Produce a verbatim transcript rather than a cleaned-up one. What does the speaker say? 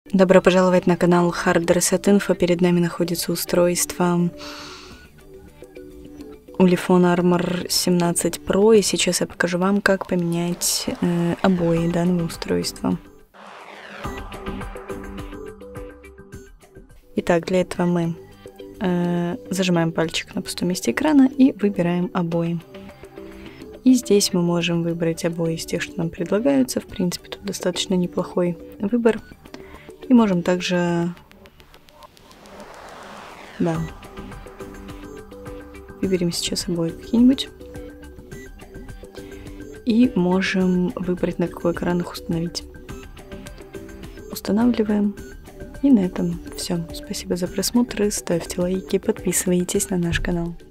Добро пожаловать на канал Hard Reset Info. Перед нами находится устройство Ulefone Armor семнадцать Pro, и сейчас я покажу вам, как поменять э, обои данного устройства. Итак, для этого мы э, зажимаем пальчик на пустом месте экрана и выбираем обои. И здесь мы можем выбрать обои из тех, что нам предлагаются. В принципе, тут достаточно неплохой выбор. И можем также... Да. Выберем сейчас обои какие-нибудь. И можем выбрать, на какой экран их установить. Устанавливаем. И на этом все. Спасибо за просмотр. Ставьте лайки, подписывайтесь на наш канал.